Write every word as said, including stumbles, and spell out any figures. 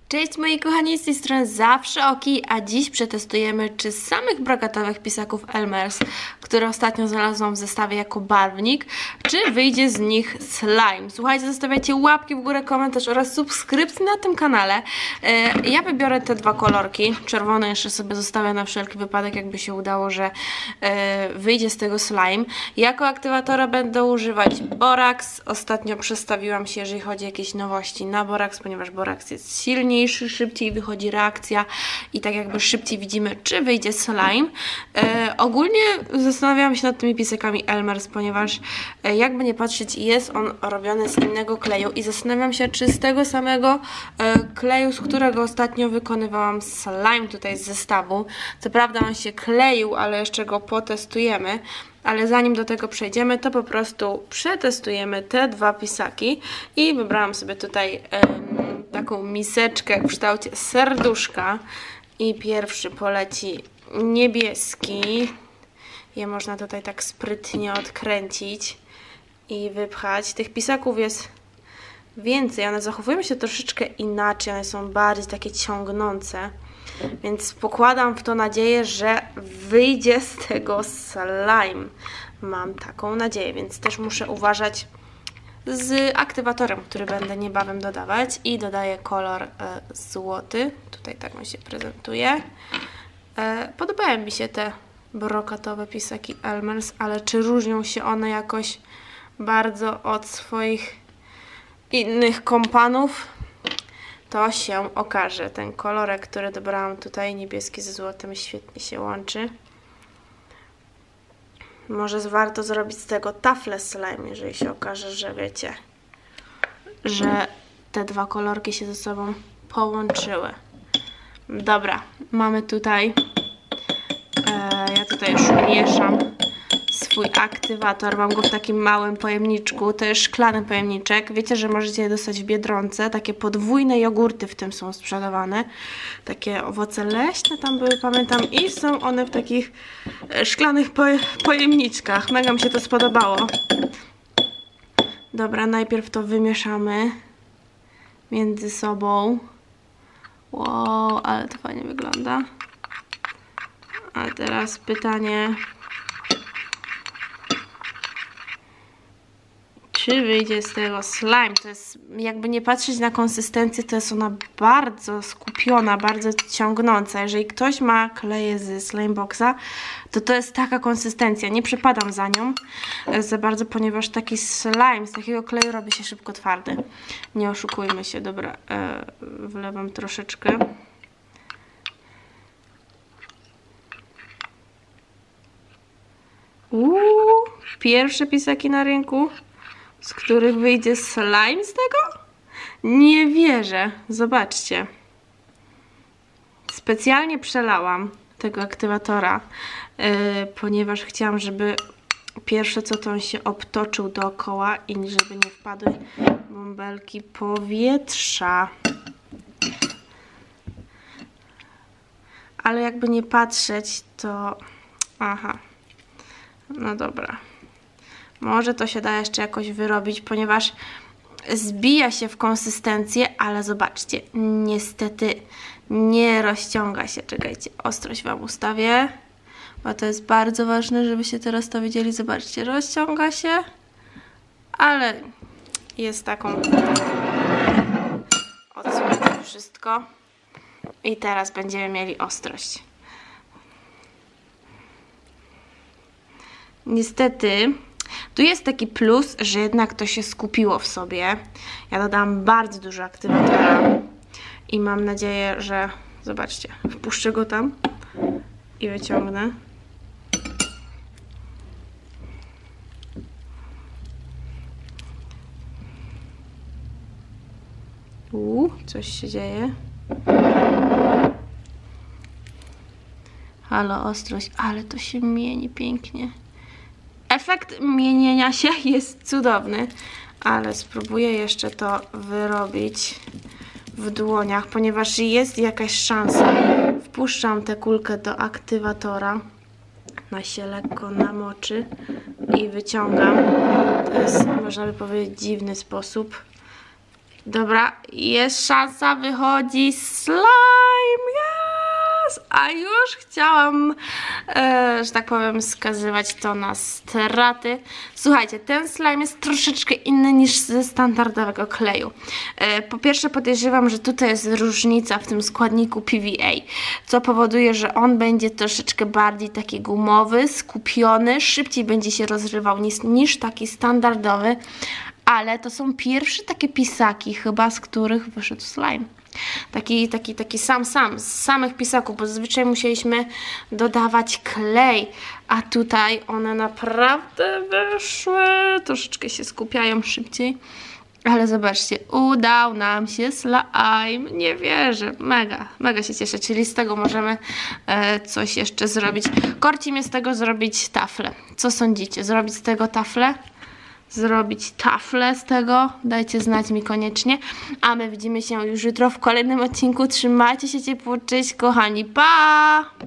Cześć moi kochani, z tej strony Zawsze Oki, a dziś przetestujemy, czy z samych brokatowych pisaków Elmer's, które ostatnio znalazłam w zestawie jako barwnik, czy wyjdzie z nich slime. Słuchajcie, zostawiajcie łapki w górę, komentarz oraz subskrypcję na tym kanale. Ja wybiorę te dwa kolorki, czerwony jeszcze sobie zostawię na wszelki wypadek, jakby się udało, że wyjdzie z tego slime. Jako aktywatora będę używać Borax. Ostatnio przestawiłam się, jeżeli chodzi o jakieś nowości, na Borax, ponieważ Borax jest silniejszy, szybciej wychodzi reakcja i tak jakby szybciej widzimy, czy wyjdzie slime. E, ogólnie zastanawiałam się nad tymi pisakami Elmer's, ponieważ e, jakby nie patrzeć, jest on robiony z innego kleju i zastanawiam się, czy z tego samego e, kleju, z którego ostatnio wykonywałam slime tutaj z zestawu. Co prawda on się kleił, ale jeszcze go potestujemy. Ale zanim do tego przejdziemy, to po prostu przetestujemy te dwa pisaki i wybrałam sobie tutaj um, taką miseczkę w kształcie serduszka i pierwszy poleci niebieski. Je można tutaj tak sprytnie odkręcić i wypchać. Tych pisaków jest więcej, one zachowują się troszeczkę inaczej, one są bardziej takie ciągnące. Więc pokładam w to nadzieję, że wyjdzie z tego slime. Mam taką nadzieję, więc też muszę uważać z aktywatorem, który będę niebawem dodawać. I dodaję kolor e, złoty. Tutaj tak on się prezentuje. E, podobają mi się te brokatowe pisaki Elmer's, ale czy różnią się one jakoś bardzo od swoich innych kompanów? To się okaże. Ten kolorek, który dobrałam tutaj, niebieski ze złotem, świetnie się łączy. Może warto zrobić z tego tafle slime, jeżeli się okaże, że wiecie, że te dwa kolorki się ze sobą połączyły. Dobra, mamy tutaj, e, ja tutaj już mieszam swój aktywator. Mam go w takim małym pojemniczku. To jest szklany pojemniczek. Wiecie, że możecie je dostać w Biedronce. Takie podwójne jogurty w tym są sprzedawane. Takie owoce leśne tam były, pamiętam. I są one w takich szklanych pojemniczkach. Mega mi się to spodobało. Dobra, najpierw to wymieszamy między sobą. Wow, ale to fajnie wygląda. A teraz pytanie... Czy wyjdzie z tego slime? To jest, jakby nie patrzeć na konsystencję, to jest ona bardzo skupiona, bardzo ciągnąca. Jeżeli ktoś ma kleje z Slimeboxa, to to jest taka konsystencja. Nie przepadam za nią za bardzo, ponieważ taki slime z takiego kleju robi się szybko twardy. Nie oszukujmy się. Dobra, e, wlewam troszeczkę. Uuu, pierwsze pisaki na rynku, z których wyjdzie slime z tego? Nie wierzę. Zobaczcie. Specjalnie przelałam tego aktywatora, yy, ponieważ chciałam, żeby pierwsze co to on się obtoczył dookoła i żeby nie wpadły bąbelki powietrza. Ale jakby nie patrzeć, to... Aha. No dobra. Może to się da jeszcze jakoś wyrobić, ponieważ zbija się w konsystencję, ale zobaczcie, niestety nie rozciąga się. Czekajcie, ostrość wam ustawię, bo to jest bardzo ważne, żebyście teraz to widzieli. Zobaczcie, rozciąga się, ale jest taką... Odsłonię wszystko i teraz będziemy mieli ostrość. Niestety... Tu jest taki plus, że jednak to się skupiło w sobie. Ja dodałam bardzo dużo aktywatora i mam nadzieję, że... Zobaczcie, wpuszczę go tam i wyciągnę. Uuu, coś się dzieje. Halo, ostrość, ale to się mieni pięknie. Efekt mienienia się jest cudowny, ale spróbuję jeszcze to wyrobić w dłoniach, ponieważ jest jakaś szansa. Wpuszczam tę kulkę do aktywatora, ona się lekko namoczy i wyciągam. To jest, można by powiedzieć, dziwny sposób. Dobra, jest szansa, wychodzi slime, yes! A już chciałam, e, że tak powiem, skazywać to na straty. Słuchajcie, ten slime jest troszeczkę inny niż ze standardowego kleju. E, po pierwsze podejrzewam, że tutaj jest różnica w tym składniku P V A, co powoduje, że on będzie troszeczkę bardziej taki gumowy, skupiony, szybciej będzie się rozrywał niż, niż taki standardowy. Ale to są pierwsze takie pisaki chyba, z których wyszedł slime. Taki, taki, taki sam, sam, z samych pisaków, bo zazwyczaj musieliśmy dodawać klej, a tutaj one naprawdę wyszły, troszeczkę się skupiają szybciej. Ale zobaczcie, udał nam się slime, nie wierzę, mega, mega się cieszę, czyli z tego możemy e, coś jeszcze zrobić. Korci mnie z tego zrobić taflę. Co sądzicie, zrobić z tego taflę? Zrobić taflę z tego, dajcie znać mi koniecznie, a my widzimy się już jutro w kolejnym odcinku. Trzymajcie się ciepło, cześć kochani, pa!